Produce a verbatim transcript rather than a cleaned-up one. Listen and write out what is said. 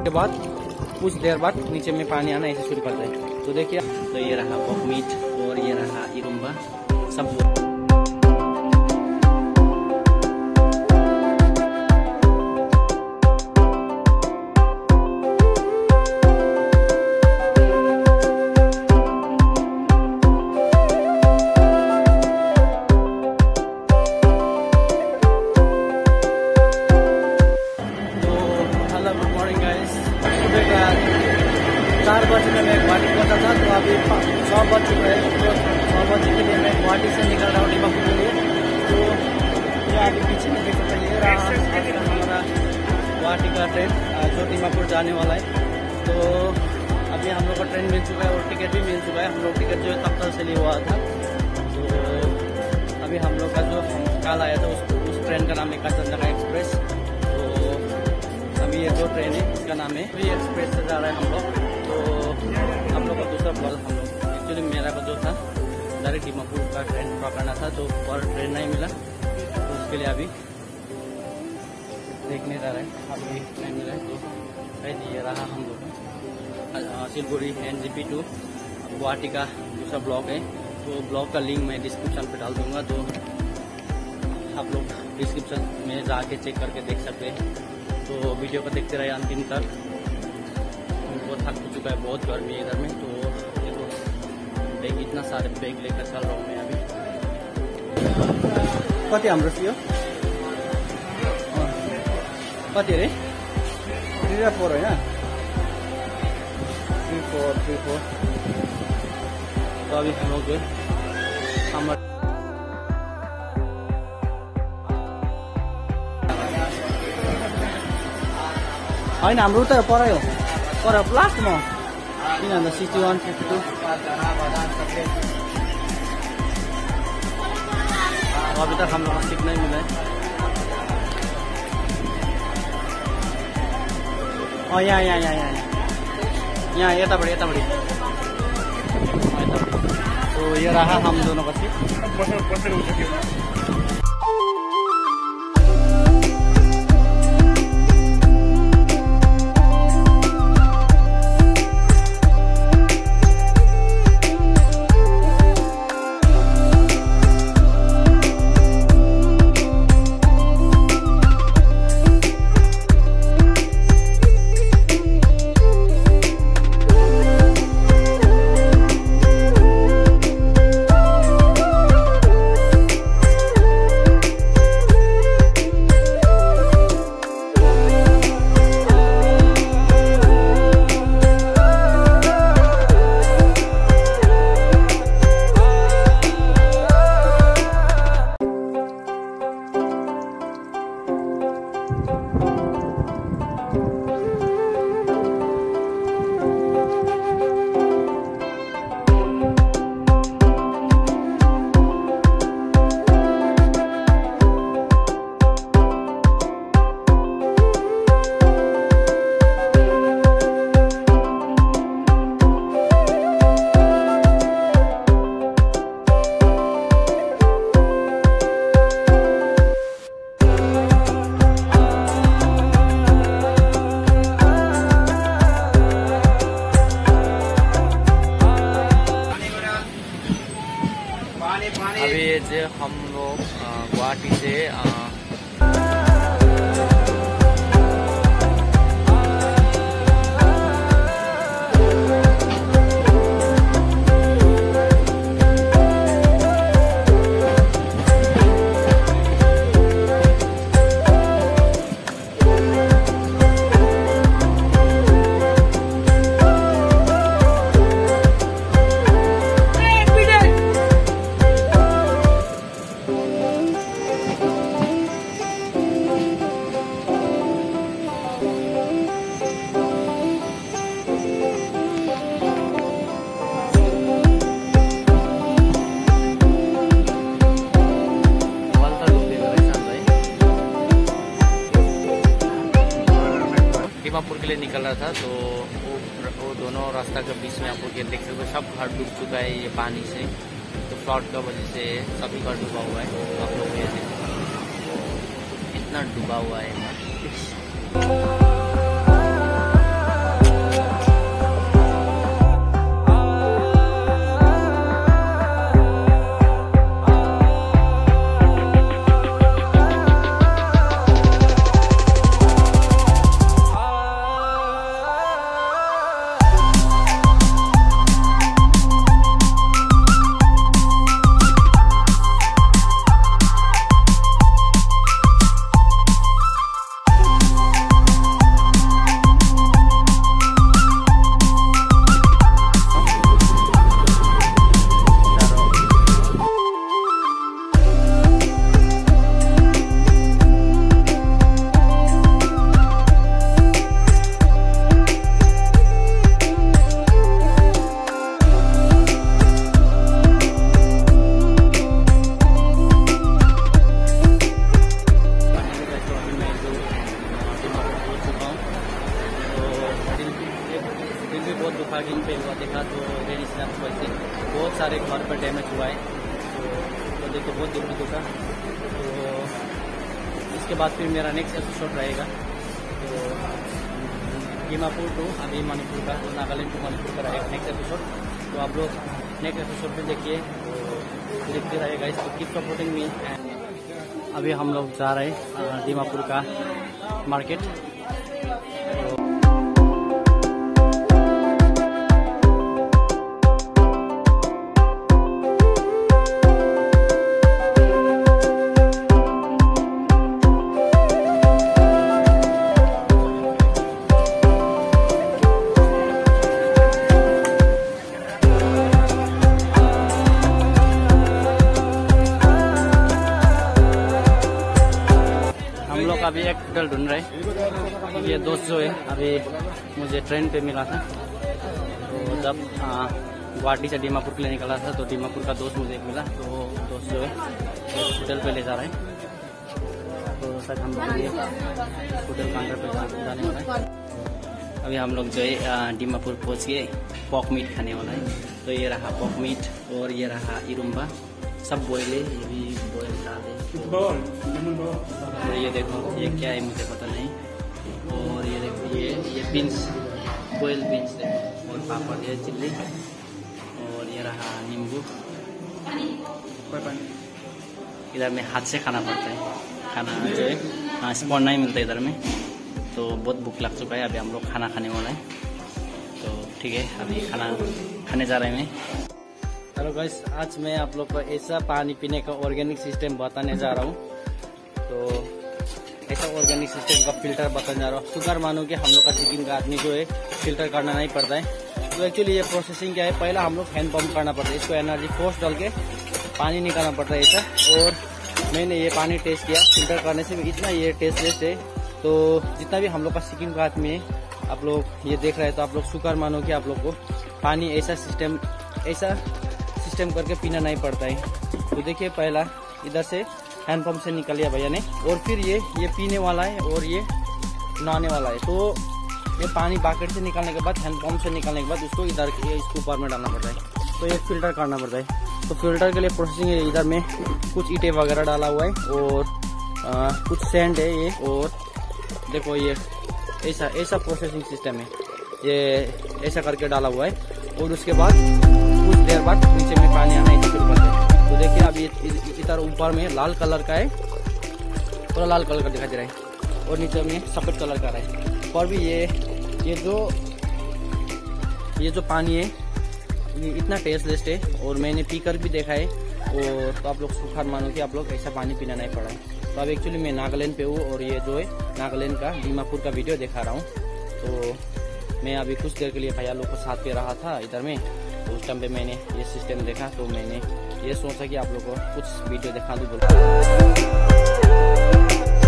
के बाद कुछ देर बाद नीचे में पानी आना ऐसे शुरू करता है। तो देखिए, तो ये रहा पॉक मीट और ये रहा इरुम्बा सब। चार बजे में मैं गुवाहाटी पहुंचा था, तो अभी छः बज चुका है। तो छः बजे के लिए मैं गुवाहाटी से निकल रहा हूँ दीमापुर के लिए। तो ये आगे पीछे में देख सकते हैं, ये रहा हमारा गुवाहाटी का ट्रेन जो दीमापुर जाने वाला है। तो अभी हम लोग का ट्रेन मिल चुका है और टिकट भी मिल चुका है। हम लोग टिकट जो है तख्तल से लिया हुआ था। तो अभी हम लोग का जो कल आया था उस, उस ट्रेन का नाम है कांचनजंगा एक्सप्रेस। तो अभी ये जो ट्रेन है इसका नाम है वी एक्सप्रेस से जा रहा है हम लोग। तो हम लोग का दूसरा प्लान, हम लोग एक्चुअली मेरा का जो था डायरेक्ट दीमापुर का ट्रेन पकड़ना था, तो और ट्रेन नहीं मिला, तो उसके लिए अभी देखने जा रहे हैं। अभी नहीं मिला है तो ये रहा हम लोग Siliguri N J P to Guwahati का दूसरा ब्लॉक है। तो ब्लॉक का लिंक मैं डिस्क्रिप्शन पे डाल दूंगा, तो आप लोग डिस्क्रिप्शन में जाके चेक करके देख सकते हैं। तो वीडियो को देखते रहे अंतिम तक। बहुत थक चुका है, बहुत गर्मी है इधर में। तो देखो बैग, इतना सारे बैग लेकर चल रहा हूँ मैं अभी। कति हाम्रो थियो कति अरे थ्री र फोर होइन, थ्री फोर थ्री फोर तो अभी हम लोग होइन हाम्रो त परै हो, पर लास्टमा किन भन्दा सिक्सटी वान फिफ्टी टू अभी तक हम लोग सीख नहीं मिला है। और यहाँ यहाँ यहाँ यहाँ यहाँ यतापट्टि यतापट्टि तो ये रहा हम दोनों का सीट। अभी जो हम लोग गुवाहाटी से दीमापुर के लिए निकल रहा था। तो वो, वो दोनों रास्ता के बीच में आप लोग देख सकते हो सब घर डूब चुका है ये पानी से। तो फ्लड का वजह से सभी घर डूबा हुआ है। तो आप लोग ये इतना डूबा हुआ है। ब्लॉगिंग पे हुआ देखा तो रेनी स्लैम्स की वजह से बहुत सारे घर पर डैमेज हुआ है। तो, तो देखो बहुत दुख दुख का। तो इसके बाद फिर मेरा नेक्स्ट एपिसोड रहेगा तो दीमापुर टू अभी मणिपुर का, तो नागालैंड टू मणिपुर का रहेगा नेक्स्ट एपिसोड। तो आप लोग नेक्स्ट एपिसोड पे देखिए तो देखते रहेगा इसको, कीप सपोर्टिंग मी। अभी हम लोग जा रहे हैं दीमापुर का मार्केट। अभी एक होटल ढूंढ रहे। ये दोस्त जो है अभी मुझे ट्रेन पे मिला था, तो जब गुवाहाटी से दीमापुर के लिए निकला था तो दीमापुर का दोस्त मुझे मिला। तो दोस्त जो है होटल पे ले जा रहे हैं। तो सर हम लोग ये होटल काउंटर पे जाने वाला है। अभी हम लोग जो है दीमापुर पहुँच के पॉक मीट खाने वाला है। तो ये रहा पॉक मीट और ये रहा इरुम्बा, सब बॉयल है, ये भी बॉयल दाल है। और ये देखो ये क्या है मुझे पता नहीं। और ये देखो ये ये बीन्स, बॉयल बीन्स है और पापड़ है, चिल्ली। और ये रहा नींबू। इधर में हाथ से खाना पड़ता है, खाना जो है हाँ स्पॉन नहीं मिलता इधर में। तो बहुत भूख लग चुका है, अभी हम लोग खाना खाने वाला है। तो ठीक है अभी खाना खाने जा रहे हैं। मैं हेलो गाइस, आज मैं आप लोग को ऐसा पानी पीने का ऑर्गेनिक सिस्टम बताने जा रहा हूँ। तो ऐसा ऑर्गेनिक सिस्टम का फिल्टर बताने जा रहा हूँ। शुगर मानो कि हम लोग का सिक्किम का आदमी जो है फिल्टर करना नहीं पड़ता है। तो एक्चुअली ये प्रोसेसिंग क्या है, पहला हम लोग हैंड पंप करना पड़ता है, इसको एनर्जी फोर्स डाल के पानी निकालना पड़ता है ऐसा। और मैंने ये पानी टेस्ट किया, फिल्टर करने से भी इतना ये टेस्टलेस है। तो जितना भी हम लोग का सिक्किम का आदमी है, आप लोग ये देख रहे हैं तो आप लोग शुक्र मानो कि आप लोग को पानी ऐसा सिस्टम ऐसा सिस्टम करके पीना नहीं पड़ता है। तो देखिए पहला इधर से हैंड पंप से निकल लिया भैया ने, और फिर ये ये पीने वाला है और ये नहाने वाला है। तो ये पानी बाकेट से निकालने के बाद, हैंड पंप से निकालने के बाद उसको इधर इसके ऊपर में डालना पड़ता है। तो ये फिल्टर करना पड़ता है। तो फिल्टर के लिए प्रोसेसिंग है, इधर में कुछ ईंटें वगैरह डाला हुआ है और आ, कुछ सैंड है ये। और देखो ये ऐसा ऐसा प्रोसेसिंग सिस्टम है, ये ऐसा करके डाला हुआ है। और उसके बाद कुछ देर बाद नीचे में पानी आना ऐसे शुरू करते हैं। तो देखिए अभी इधर ऊपर में लाल कलर का है, पूरा लाल कलर का दिखाई दे रहा है, और नीचे में सफेद कलर का रहा है। और भी ये ये जो ये जो पानी है ये इतना टेस्टलेस है, और मैंने पीकर भी देखा है। और तो आप लोग सुखार मानो कि आप लोग ऐसा पानी पीना नहीं पड़ा है। तो अब एक्चुअली मैं नागालैंड पे हूँ, और ये जो है नागालैंड का दीमापुर का वीडियो दिखा रहा हूँ। तो मैं अभी कुछ देर के लिए भैया लोग को साथ पे रहा था इधर में। तो उस टाइम पे मैंने ये सिस्टम देखा, तो मैंने ये सोचा कि आप लोग को कुछ वीडियो दिखा दूँ बोल।